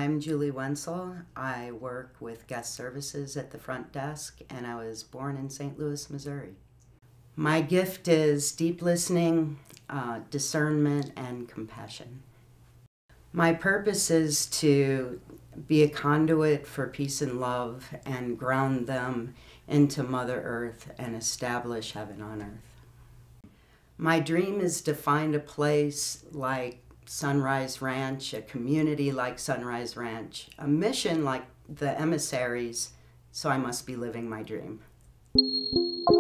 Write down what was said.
I'm Julie Wensel. I work with guest services at the front desk, and I was born in St. Louis, Missouri. My gift is deep listening, discernment, and compassion. My purpose is to be a conduit for peace and love and ground them into Mother Earth and establish heaven on earth. My dream is to find a place like Sunrise Ranch, a community like Sunrise Ranch, a mission like the emissaries, so I must be living my dream.